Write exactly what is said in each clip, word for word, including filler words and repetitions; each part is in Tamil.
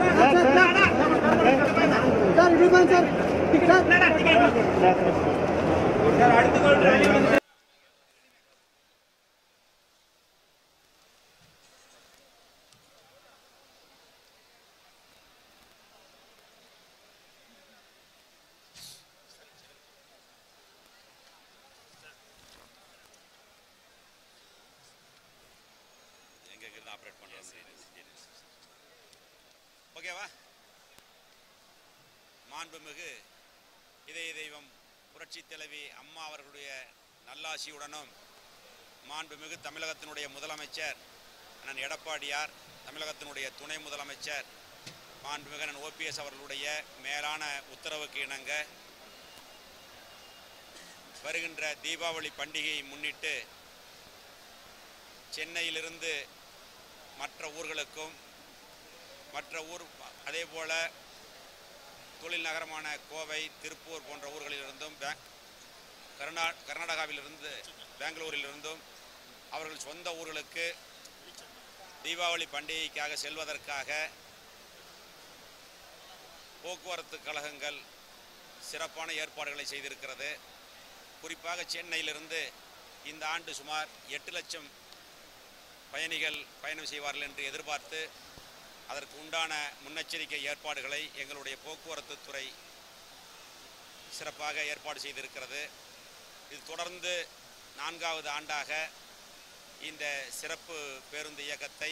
ஆப்ரேட் பண்றோம். ஓகேவா? மாண்புமிகு இதய தெய்வம் புரட்சி தலைவி அம்மா அவர்களுடைய நல்லாசியுடனும் மாண்புமிகு தமிழகத்தினுடைய முதலமைச்சர் அண்ணன் எடப்பாடியார், தமிழகத்தினுடைய துணை முதலமைச்சர் மாண்புமிகு அண்ணன் ஓபிஎஸ் அவர்களுடைய மேலான உத்தரவுக்கு இணங்க வருகின்ற தீபாவளி பண்டிகையை முன்னிட்டு சென்னையிலிருந்து மற்ற ஊர்களுக்கும் மற்ற ஊர் அதே போல தொழில் நகரமான கோவை, திருப்பூர் போன்ற ஊர்களிலிருந்தும் கர்நா கர்நாடகாவிலிருந்து பெங்களூரிலிருந்தும் அவர்கள் சொந்த ஊர்களுக்கு தீபாவளி பண்டிகைக்காக செல்வதற்காக போக்குவரத்து கழகங்கள் சிறப்பான ஏற்பாடுகளை செய்திருக்கிறது. குறிப்பாக சென்னையிலிருந்து இந்த ஆண்டு சுமார் எட்டு லட்சம் பயணிகள் பயணம் செய்வார்கள் என்று எதிர்பார்த்து அதற்கு உண்டான முன்னெச்சரிக்கை ஏற்பாடுகளை எங்களுடைய போக்குவரத்து துறை சிறப்பாக ஏற்பாடு செய்திருக்கிறது. இது தொடர்ந்து நான்காவது ஆண்டாக இந்த சிறப்பு பேருந்து இயக்கத்தை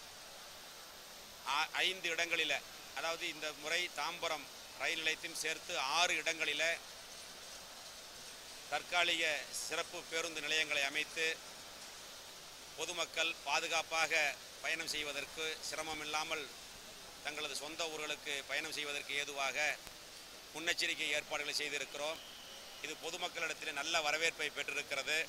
ஐந்து இடங்களில், அதாவது இந்த முறை தாம்பரம் ரயில் நிலையத்தையும் சேர்த்து ஆறு இடங்களில் தற்காலிக சிறப்பு பேருந்து நிலையங்களை அமைத்து பொதுமக்கள் பாதுகாப்பாக பயணம் செய்வதற்கு சிரமம் இல்லாமல் தங்களது சொந்த ஊர்களுக்கு பயணம் செய்வதற்கு ஏதுவாக முன்னெச்சரிக்கை ஏற்பாடுகளை செய்திருக்கிறோம். இது பொதுமக்களிடத்தில் நல்ல வரவேற்பை பெற்றிருக்கிறது.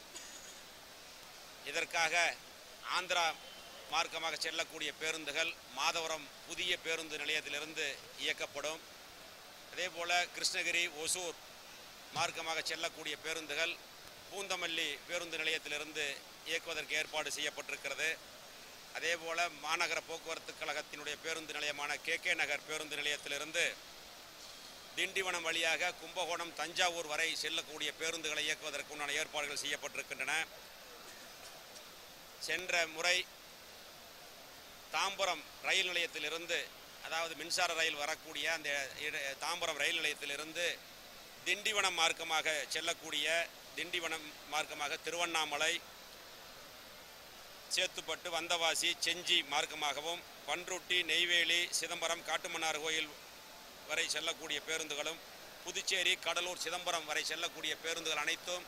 இதற்காக ஆந்திரா மார்க்கமாக செல்லக்கூடிய பேருந்துகள் மாதவரம் புதிய பேருந்து நிலையத்திலிருந்து இயக்கப்படும். அதேபோல கிருஷ்ணகிரி, ஒசூர் மார்க்கமாக செல்லக்கூடிய பேருந்துகள் பூந்தமல்லி பேருந்து நிலையத்திலிருந்து இயக்குவதற்கு ஏற்பாடு செய்யப்பட்டிருக்கிறது. அதேபோல மாநகர போக்குவரத்து கழகத்தினுடைய பேருந்து நிலையமான கே கே நகர் பேருந்து நிலையத்திலிருந்து திண்டிவனம் வழியாக கும்பகோணம், தஞ்சாவூர் வரை செல்லக்கூடிய பேருந்துகளை இயக்குவதற்கு உண்டான ஏற்பாடுகள் செய்யப்பட்டிருக்கின்றன. சென்ற முறை தாம்பரம் ரயில் நிலையத்திலிருந்து, அதாவது மின்சார ரயில் வரக்கூடிய அந்த தாம்பரம் ரயில் நிலையத்திலிருந்து திண்டிவனம் மார்க்கமாக செல்லக்கூடிய திண்டிவனம் மார்க்கமாக திருவண்ணாமலை, சேத்துப்பட்டு, வந்தவாசி, செஞ்சி மார்க்கமாகவும் பன்ருட்டி, நெய்வேலி, சிதம்பரம், காட்டுமன்னார் கோயில் வரை செல்லக்கூடிய பேருந்துகளும் புதுச்சேரி, கடலூர், சிதம்பரம் வரை செல்லக்கூடிய பேருந்துகள் அனைத்தும்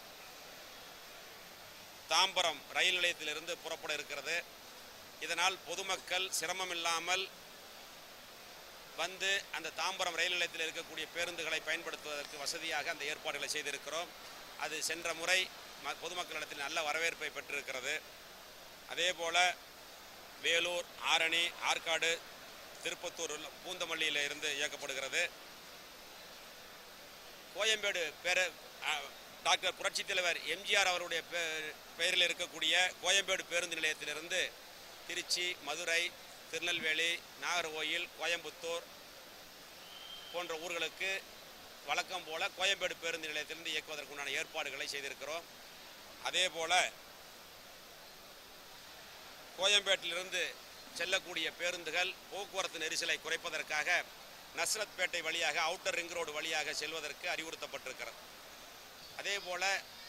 தாம்பரம் ரயில் நிலையத்திலிருந்து புறப்பட இருக்கிறது. இதனால் பொதுமக்கள் சிரமமில்லாமல் வந்து அந்த தாம்பரம் ரயில் நிலையத்தில் இருக்கக்கூடிய பேருந்துகளை பயன்படுத்துவதற்கு வசதியாக அந்த ஏற்பாடுகளை செய்திருக்கிறோம். அது சென்ற முறை பொதுமக்களிடத்தில் நல்ல வரவேற்பை பெற்றிருக்கிறது. அதேபோல வேலூர், ஆரணி, ஆற்காடு, திருப்பத்தூர், பூந்தமல்லியில் இருந்து இயக்கப்படுகிறது. கோயம்பேடு பேர டாக்டர் புரட்சி தலைவர் எம்ஜிஆர் அவருடைய பெயரில் இருக்கக்கூடிய கோயம்பேடு பேருந்து நிலையத்திலிருந்து திருச்சி, மதுரை, திருநெல்வேலி, நாகர்கோயில், கோயம்புத்தூர் போன்ற ஊர்களுக்கு வழக்கம் போல கோயம்பேடு பேருந்து நிலையத்திலிருந்து இயக்குவதற்குண்டான ஏற்பாடுகளை செய்திருக்கிறோம். அதேபோல கோயம்பேட்டிலிருந்து செல்லக்கூடிய பேருந்துகள் போக்குவரத்து நெரிசலை குறைப்பதற்காக நஸ்ரத்பேட்டை வழியாக அவுட்டர் ரிங் ரோடு வழியாக செல்வதற்கு அறிவுறுத்தப்பட்டிருக்கிறது. அதேபோல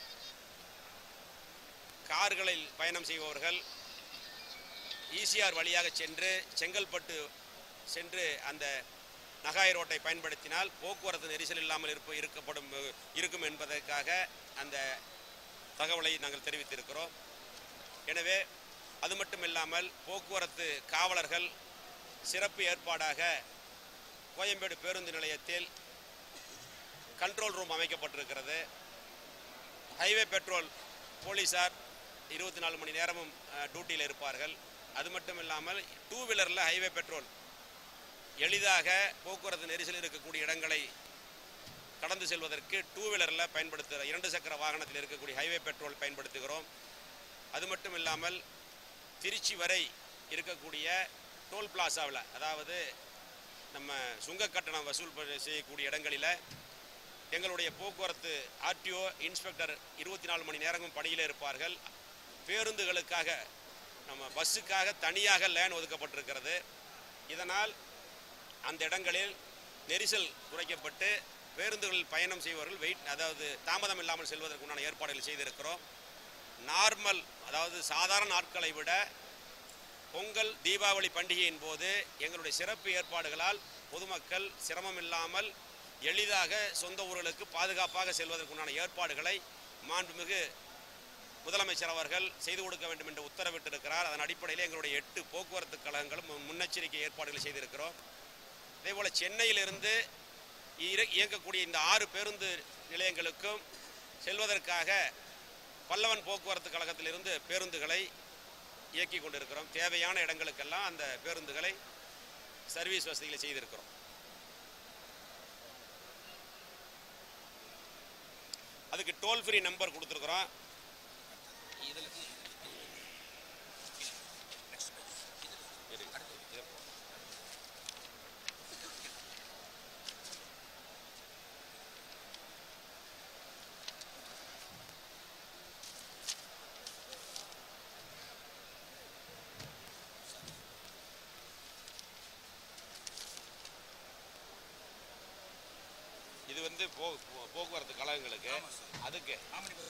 கார்களில் பயணம் செய்பவர்கள் ஈசிஆர் வழியாக சென்று செங்கல்பட்டு சென்று அந்த நகாய் ரோட்டை பயன்படுத்தினால் போக்குவரத்து நெரிசல் இல்லாமல் இருப்ப இருக்கப்படும் இருக்கும் என்பதற்காக அந்த தகவலை நாங்கள் தெரிவித்திருக்கிறோம். எனவே அது மட்டும் இல்லாமல் போக்குவரத்து காவலர்கள் சிறப்பு ஏற்பாடாக கோயம்பேடு பேருந்து நிலையத்தில் கண்ட்ரோல் ரூம் அமைக்கப்பட்டிருக்கிறது. ஹைவே பெட்ரோல் போலீஸார் இருபத்தி நாலு மணி நேரமும் டியூட்டியில் இருப்பார்கள். அது மட்டும் இல்லாமல் டூ வீலரில் ஹைவே பெட்ரோல் எளிதாக போக்குவரத்து நெரிசல் இருக்கக்கூடிய இடங்களை கடந்து செல்வதற்கு டூ வீலரில் பயன்படுத்துகிற இரண்டு சக்கர வாகனத்தில் இருக்கக்கூடிய ஹைவே பெட்ரோல் பயன்படுத்துகிறோம். அது மட்டும் இல்லாமல் திருச்சி வரை இருக்கக்கூடிய டோல் பிளாசாவில், அதாவது நம்ம சுங்க கட்டணம் வசூல் ப- செய்யக்கூடிய இடங்களில் எங்களுடைய போக்குவரத்து ஆர்டிஓ இன்ஸ்பெக்டர் இருபத்தி நாலு மணி நேரமும் பணியில் இருப்பார்கள். பேருந்துகளுக்காக நம்ம பஸ்ஸுக்காக தனியாக லேன் ஒதுக்கப்பட்டிருக்கிறது. இதனால் அந்த இடங்களில் நெரிசல் குறைக்கப்பட்டு பேருந்துகளில் பயணம் செய்பவர்கள் வெயிட் அதாவது தாமதம் இல்லாமல் செல்வதற்குண்டான ஏற்பாடுகள் செய்திருக்கிறோம். நார்மல் அதாவது சாதாரண நாட்களை விட பொங்கல் தீபாவளி பண்டிகையின் போது எங்களுடைய சிறப்பு ஏற்பாடுகளால் பொதுமக்கள் சிரமம் இல்லாமல் எளிதாக சொந்த ஊர்களுக்கு பாதுகாப்பாக செல்வதற்குண்டான ஏற்பாடுகளை மாண்புமிகு முதலமைச்சர் அவர்கள் செய்து கொடுக்க வேண்டும் என்று உத்தரவிட்டிருக்கிறார். அதன் அடிப்படையில் எங்களுடைய எட்டு போக்குவரத்து கழகங்களும் முன்னெச்சரிக்கை ஏற்பாடுகளை செய்திருக்கிறோம். அதேபோல் சென்னையிலிருந்து இர- இயங்கக்கூடிய இந்த ஆறு பேருந்து நிலையங்களுக்கும் செல்வதற்காக பல்லவன் போக்குவரத்து கழகத்திலிருந்து பேருந்துகளை இயக்கி கொண்டிருக்கிறோம். தேவையான இடங்களுக்கெல்லாம் அந்த பேருந்துகளை சர்வீஸ் வசதிகளை செய்திருக்கிறோம். அதுக்கு டோல் ஃப்ரீ நம்பர் கொடுத்துருக்குறோம். இதில் இது வந்து போ போக்குவரத்து கழகங்களுக்கு அதுக்கு